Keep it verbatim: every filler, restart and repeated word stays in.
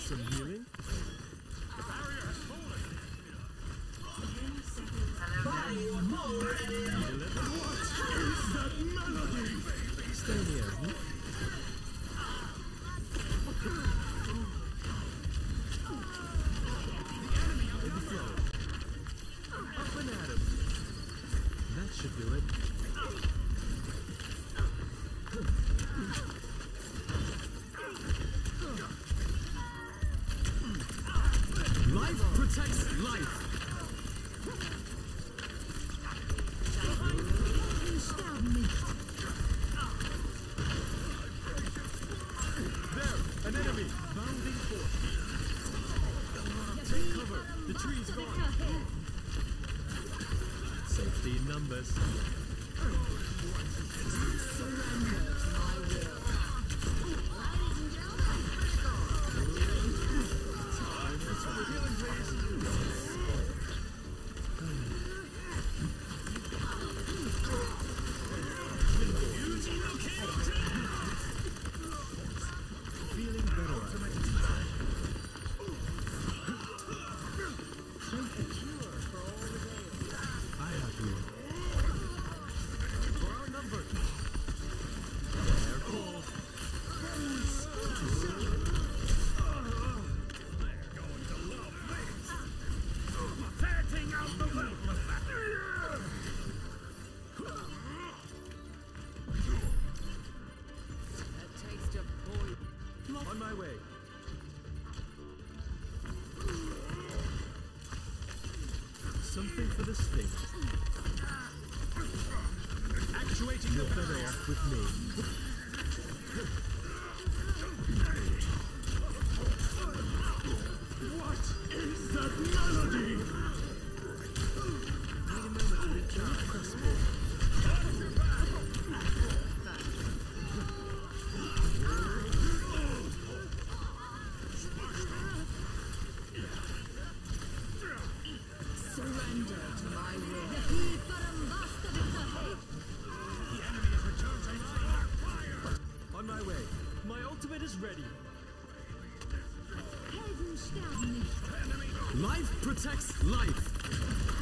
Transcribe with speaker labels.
Speaker 1: some healing. Stay here. Overflow. Up and at him. That should do it. Life protects life. There, an enemy bounding forth. Take cover. The tree's gone. Safety in numbers.
Speaker 2: Surrender to my will.
Speaker 1: Feeling better. I have you. For our number. They're cold. They're going to love me. Tearing out the welcome back.
Speaker 2: A taste of poison.
Speaker 1: On my way. Something for the sting. Actuating the better off with me. What is that melody? Need a moment to recharge.
Speaker 2: Surrender to my will.
Speaker 1: The enemy is returning. Fire! On my way. My ultimate is ready. Life protects life.